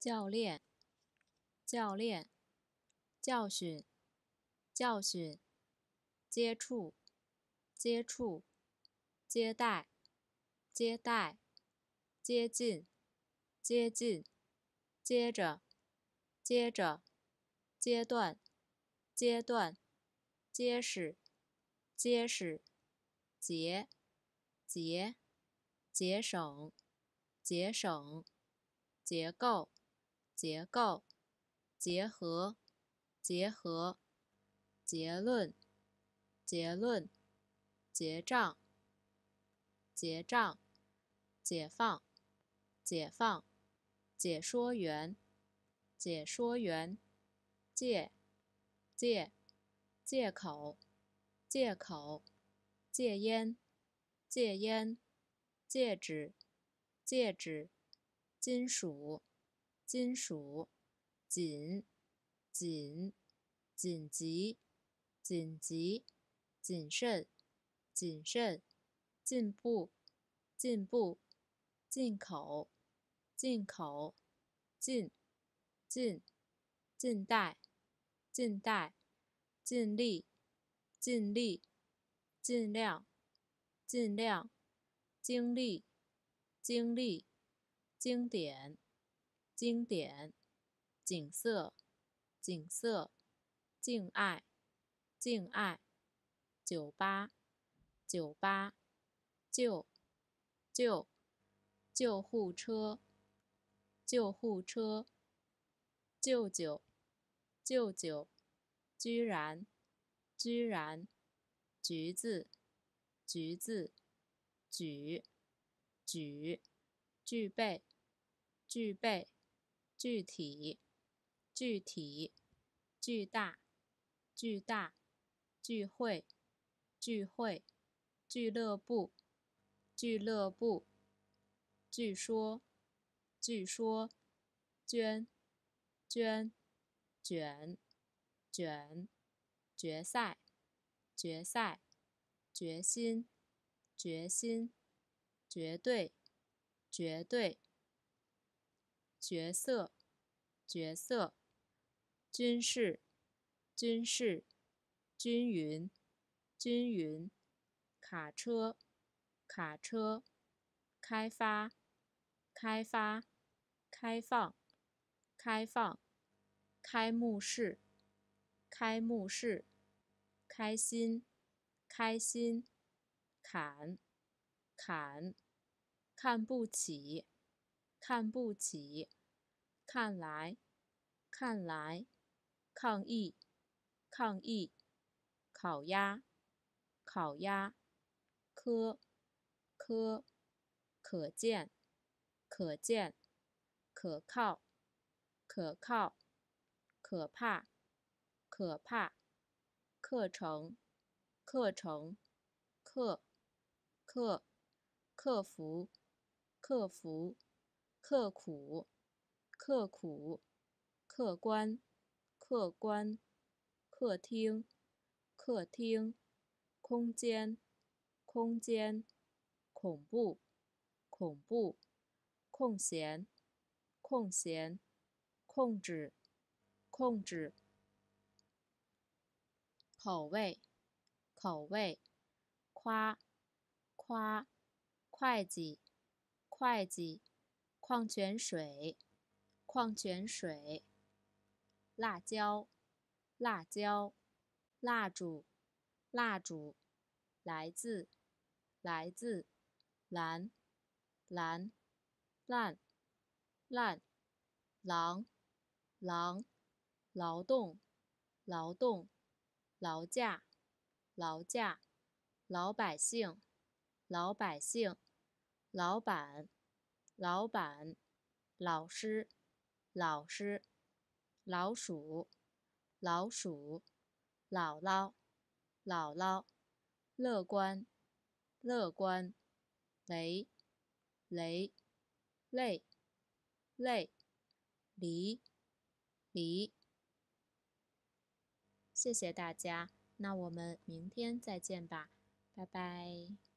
教练，教练，教训，教训，接触，接触，接待，接待，接近，接近，接着，接着，阶段，阶段，结实，结实，节，节，节省，节省，结构，结构，结合，结合，结论，结论，结账，结账，解放，解放，解说员，解说员，戒，戒，戒口，戒口，戒烟，戒烟，戒指，戒指，金属，金属，紧，紧，紧急，紧急，谨慎，谨慎，进步，进步，进口，进口，进，进，近代，近代，尽力，尽力，尽量，尽量，经历，经历，经典，经典，景色，景色，敬爱，敬爱，酒吧，酒吧，救，救，救护车，救护车，舅舅，舅舅，居然，居然，橘子，橘子，举，举，具备，具备，具体，具体，巨大，巨大，聚会，聚会，俱乐部，俱乐部，据说，据说，捐，捐，卷，卷，决赛，决赛，决心，决心，绝对，绝对，角色，角色，军事，军事，均匀，均匀，卡车，卡车，开发，开发，开放，开放，开幕式，开幕式，开心，开心，砍，砍，看不起，看不起，看来，看来，抗议，抗议，烤鸭，烤鸭，科，科，可见，可见，可靠，可靠，可怕，可怕，课程，课程，克，克，克服，克服，刻苦，刻苦，客观，客观，客厅，客厅，空间，空间，恐怖，恐怖，空闲，空闲，控制，控制，口味，口味，夸，夸，会计，会计，矿泉水，矿泉水，辣椒，辣椒，蜡烛，蜡烛，来自，来自，蓝，蓝，烂，烂，狼，狼，劳动，劳动，劳驾，劳驾，老百姓，老百姓，老板，老板，老师，老师，老鼠，老鼠，姥姥，姥姥，乐观，乐观，雷，雷，累，累，离，离。谢谢大家，那我们明天再见吧，拜拜。